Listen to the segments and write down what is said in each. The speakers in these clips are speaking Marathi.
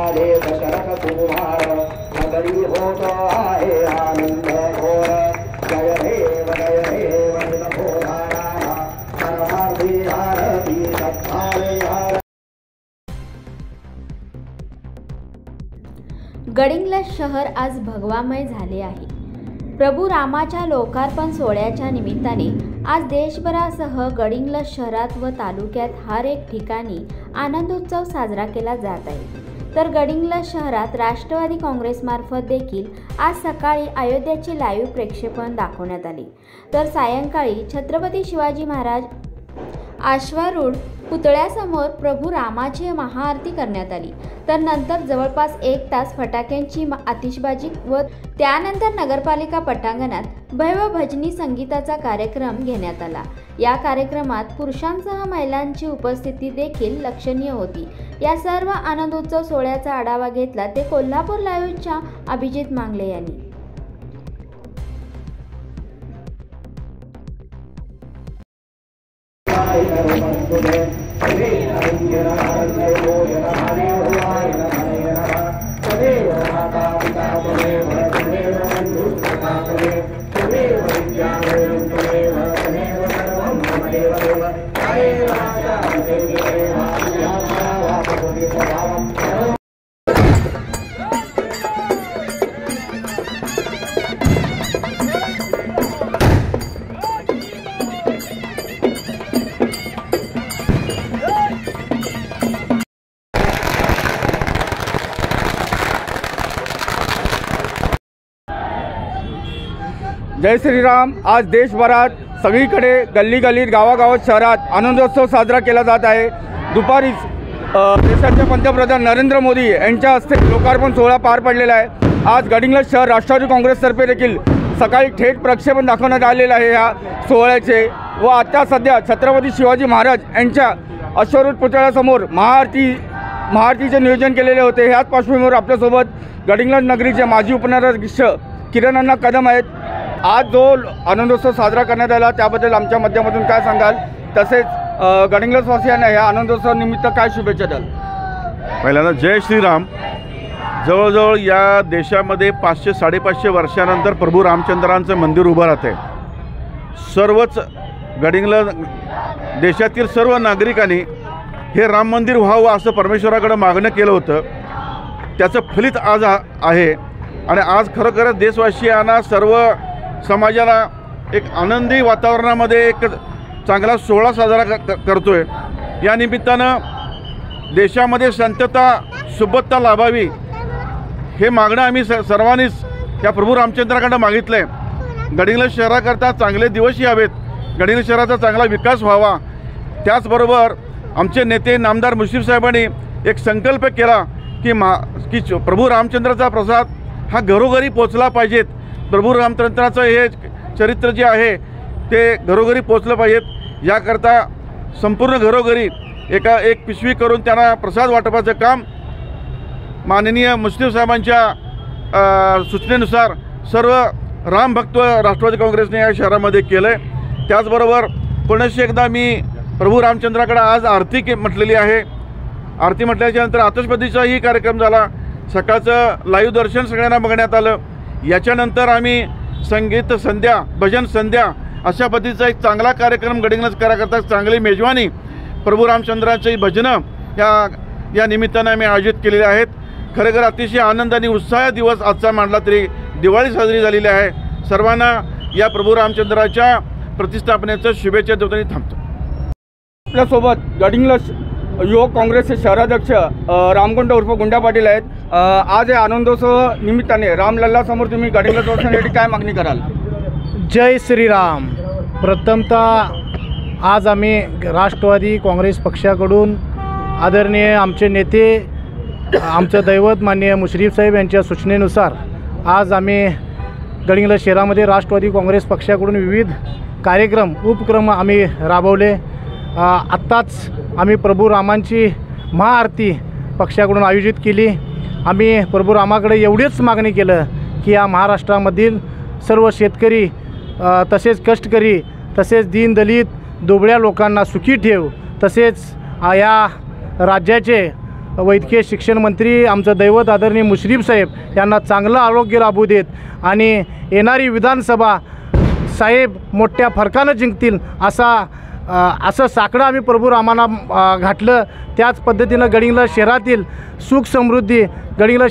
माझे दशरथ कुमार नगरी होतो आहे आनंद घोर जय देव निलभोधारा सर्वार्थी आरती सत्कारे गडिंग्लज शहर आज भगवामय झाले आहे। प्रभू रामाच्या लोकार्पण सोहळ्याच्या निमित्ताने आज देशभरासह गडिंग्लज शहरात व तालुक्यात हर एक ठिकाणी आनंदोत्सव साजरा केला जात आहे। तर गडिंग्लज शहरात राष्ट्रवादी काँग्रेसमार्फत देखील आज सकाळी अयोध्याचे लाईव्ह प्रक्षेपण दाखवण्यात आले। तर सायंकाळी छत्रपती शिवाजी महाराज अश्वारूढ पुतळ्यासमोर प्रभू रामाची महाआरती करण्यात आली। तर नंतर जवळपास 1 तास फटाक्यांची आतिषबाजी व त्यानंतर नगरपालिका पटांगणात भव्य भजनी संगीताचा कार्यक्रम घेण्यात आला। या कार्यक्रमात पुरुषांसह महिलांची उपस्थिती देखील लक्षणीय होती। या सर्व आनंदोत्सव सोहळ्याचा आढावा घेतला ते कोल्हापूर लाईव्हच्या अभिजित मांगले यांनी। जय श्रीराम। आज देशभरात सगळीकडे गल्ली गल्लीत गावागावात शहरात आनंदोत्सव साजरा केला जात आहे। दुपारीच देशाचे पंतप्रधान नरेंद्र मोदी यांच्या हस्ते लोकार्पण सोहळा पार पडलेला आहे। आज गडिंग्लज शहर राष्ट्रवादी काँग्रेसतर्फे देखील सकाळी थेट प्रक्षेपण दाखवण्यात आलेलं आहे या सोहळ्याचे। व आता सध्या छत्रपती शिवाजी महाराज यांच्या अश्वारूढ पुतळ्यासमोर महाआरतीचे नियोजन केलेले होते। ह्याच पार्श्वभूमीवर आपल्यासोबत गडिंग्लज नगरीचे माजी उपनगराध्यक्ष किरण अण्णा कदम आहेत। आज जो आनंदोत्सव साजरा करण्यात आला त्याबद्दल आमच्या माध्यमातून काय सांगाल, तसेच गडिंग्लजवासियांना ह्या आनंदोत्सवानिमित्त काय शुभेच्छा द्याल? पहिल्यांदा जय श्रीराम। जवळजवळ या देशामध्ये 500-550 वर्षानंतर प्रभू रामचंद्रांचं मंदिर उभं राहते। सर्वच गडिंग्लज देशातील सर्व नागरिकांनी हे राम मंदिर व्हावं असं परमेश्वराकडे मागणं केलं होतं। त्याचं फलित आज आहे आणि आज खरोखरच देशवासियांना सर्व समाजाला एक आनंदी वातावरणामध्ये एक चांगला सोहळा साजरा करतोय। या निमित्तानं देशामध्ये शांतता सुबत्ता लाभावी हे मागणं आम्ही सर्वांनीच या प्रभू रामचंद्राकडे मागितलं आहे। गडिंग्लज शहराकरता चांगले दिवस यावेत, गडिंग्लज शहराचा चांगला विकास व्हावा। त्याचबरोबर आमचे नेते नामदार मुश्रीफ साहेबांनी एक संकल्प केला की प्रभू रामचंद्राचा प्रसाद हा घरोघरी पोचला पाहिजेत। प्रभू रामचंद्राचं हे चरित्र जे आहे ते घरोघरी पोचलं पाहिजेत। याकरता संपूर्ण घरोघरी एक पिशवी करून त्यांना प्रसाद वाटपाचं काम माननीय मुश्रीफ साहेबांच्या सूचनेनुसार सर्व रामभक्त राष्ट्रवादी काँग्रेसने या शहरामध्ये केलं आहे। त्याचबरोबर पुनश्च एकदा मी प्रभू रामचंद्राकडे आज आरती म्हटलेली आहे। आरती म्हटल्याच्यानंतर आतषबाजीचाही कार्यक्रम झाला। सकाळचं लाईव्ह दर्शन सगळ्यांना बघण्यात आलं। याच्यानंतर आम्ही संगीत संध्या, भजन संध्या अशा पद्धतीचा एक चांगला कार्यक्रम गडिंग्लज कराकरता चांगली मेजवानी प्रभू रामचंद्राची भजनं या निमित्तानं आम्ही आयोजित केलेले आहेत। खरेखर अतिशय आनंद आणि उत्साह दिवस आजचा मानला तरी दिवाळी साजरी झालेली आहे। सर्वांना या प्रभू रामचंद्राच्या प्रतिष्ठापनेचं शुभेच्छा देताना थांबतो। आपल्यासोबत गडिंग्लज युवक काँग्रेसचे शहराध्यक्ष रामगुंड उर्फ गुंडा पाटील आहेत। आज या आनंदोत्सव निमित्ताने रामलल्लासमोर तुम्ही गडिंग्लज वासियांसाठी काय मागणी कराल? जय श्रीराम। प्रथमतः आज आम्ही राष्ट्रवादी काँग्रेस पक्षाकडून आदरणीय आमचे नेते आमचं दैवत माननीय मुश्रीफ साहेब यांच्या सूचनेनुसार आज आम्ही गडिंग्लज शहरामध्ये राष्ट्रवादी काँग्रेस पक्षाकडून विविध उपक्रम आम्ही राबवले। आत्ताच आम्ही प्रभू रामांची महाआरती पक्षाकडून आयोजित केली। आम्ही प्रभू रामाकडे एवढीच मागणी केलं की या महाराष्ट्रामधील सर्व शेतकरी तसेच कष्टकरी तसेच दीनदलित दुबळ्या लोकांना सुखी ठेव, तसेच या राज्याचे वैद्यकीय शिक्षण मंत्री आमचं दैवत आदरणीय मुश्रीफ साहेब यांना चांगलं आरोग्य लाभू देत आणि येणारी विधानसभा साहेब मोठ्या फरकानं जिंकतील असं साकडं आम्ही प्रभू रामाना घातलं. त्याच पद्धतीनं गडिंग्लज शहरातील सुख समृद्धी, गडिंग्लज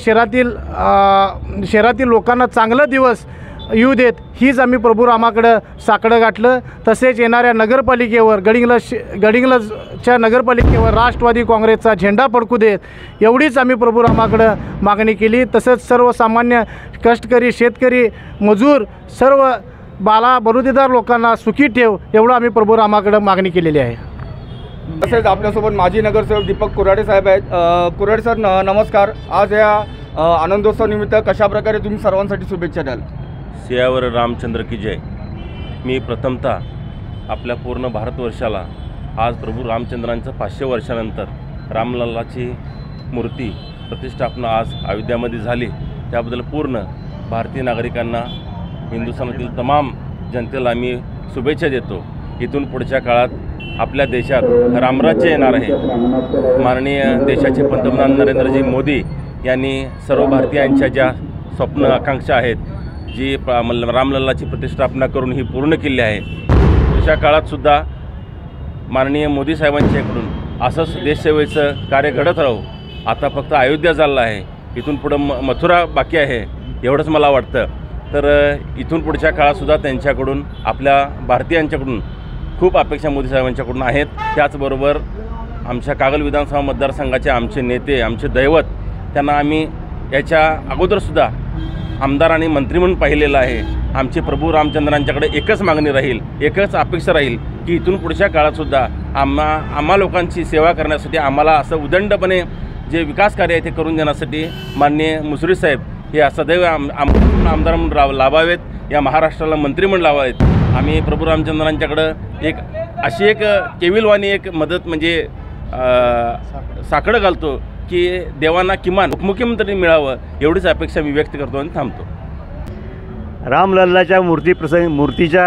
शहरातील लोकांना चांगलं दिवस येऊ देत हीच आम्ही प्रभू रामाकडं साकडं गाठलं. तसेच येणाऱ्या नगरपालिकेवर गडिंग्लजच्या नगरपालिकेवर राष्ट्रवादी काँग्रेसचा झेंडा फडकू देत एवढीच आम्ही प्रभू रामाकडं मागणी केली. तसंच सर्वसामान्य कष्टकरी, शेतकरी, मजूर, सर्व बाला बरुदीदार लोकांना सुखी ठेव एवढं आम्ही प्रभू रामाकडं मागणी केलेली आहे. तसेच आपल्यासोबत माजी नगरसेवक दीपक कुऱ्हाडे साहेब आहेत. कुऱ्हाडे सर नमस्कार. आज या आनंदोत्सव निमित्त कशाप्रकारे तुम्ही सर्वांसाठी शुभेच्छा द्याल? सियावर रामचंद्र की जय. मी प्रथमतः आपल्या पूर्ण भारतवर्षाला आज प्रभू रामचंद्रांचं 500 वर्षानंतर रामलल्लाची मूर्ती प्रतिष्ठापना आज अयोध्यामध्ये झाली त्याबद्दल पूर्ण भारतीय नागरिकांना, हिंदुस्थानातील तमाम जनतेला मी शुभेच्छा देतो. इथून पुढच्या काळात आपल्या देशात रामराज्य येणार आहे. माननीय देशाचे पंतप्रधान नरेंद्रजी मोदी यांनी सर्व भारतीयांच्या ज्या स्वप्न आकांक्षा आहेत जी रामलल्लाची प्रतिष्ठापना करून ही पूर्ण केली आहे. पुढच्या काळातसुद्धा माननीय मोदी साहेबांच्याकडून असंच देशसेवेचं कार्य घडत राहू. आता फक्त अयोध्या झालं आहे, इथून पुढं मथुरा बाकी आहे एवढंच मला वाटतं. तर इथून पुढच्या काळातसुद्धा त्यांच्याकडून, आपल्या भारतीयांच्याकडून खूप अपेक्षा मोदी साहेबांच्याकडून आहेत. त्याचबरोबर आमच्या कागल विधानसभा मतदारसंघाचे आमचे नेते, आमचे दैवत, त्यांना आम्ही याच्या अगोदरसुद्धा आमदार आणि मंत्री म्हणून पाहिलेलं आहे. आमचे प्रभू रामचंद्रांच्याकडे एकच मागणी राहील, एकच अपेक्षा राहील की इथून पुढच्या काळातसुद्धा आम्हा लोकांची सेवा करण्यासाठी, आम्हाला असं उदंडपणे जे विकास कार्य आहे ते करून देण्यासाठी माननीय मुश्रीफ साहेब हे सदैव आमदार म्हणून लाभावेत, या महाराष्ट्राला मंत्री म्हणून लावावेत. आम्ही प्रभू रामचंद्रांच्याकडं अशी एक केविलवाणी एक मदत म्हणजे साकडं घालतो की देवांना किमान उपमुख्यमंत्री मिळावं एवढीच अपेक्षा मी व्यक्त करतो आणि थांबतो. रामलल्लाच्या मूर्तीच्या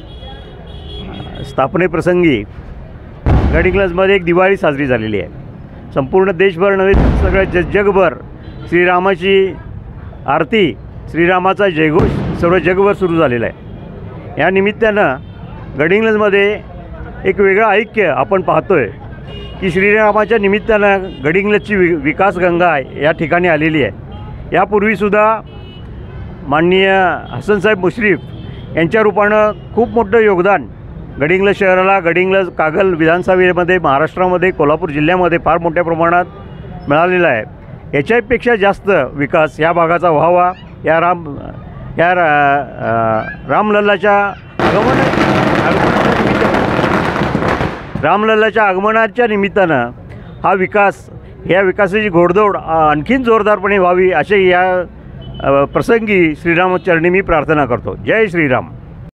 स्थापनेप्रसंगी गडिंग्लजमध्ये एक दिवाळी साजरी झालेली आहे. संपूर्ण देशभर नव्हे तर सगळं जगभर श्रीरामाची आरती, श्रीरामाचा जयघोष सर्व जगभर सुरू झालेला आहे. या निमित्तानं गडिंग्लजमध्ये एक वेगळं ऐक्य आपण पाहतो आहे की श्रीरामाच्या निमित्तानं गडिंग्लजची विकासगंगा या ठिकाणी आलेली आहे. यापूर्वीसुद्धा माननीय हसनसाहेब मुश्रीफ यांच्या रूपानं खूप मोठं योगदान गडिंग्लज शहराला, गडिंग्लज कागल विधानसभेमध्ये, महाराष्ट्रामध्ये, कोल्हापूर जिल्ह्यामध्ये फार मोठ्या प्रमाणात मिळालेला आहे. याच्यापेक्षा जास्त विकास या भागाचा व्हावा या रामलल्लाच्या आगमनाच्या निमित्तानं हा विकास, या विकासाची घोडदौड आणखीन जोरदारपणे व्हावी असे या प्रसंगी श्रीरामचरणी मी प्रार्थना करतो. जय श्रीराम.